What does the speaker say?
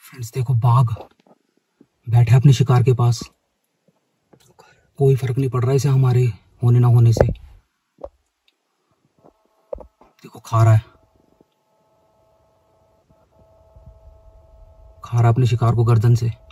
Friends देखो, बाघ बैठा है अपने शिकार के पास। कोई फर्क नहीं पड़ रहा इसे हमारे होने ना होने से। देखो, खा रहा है अपने शिकार को गर्दन से।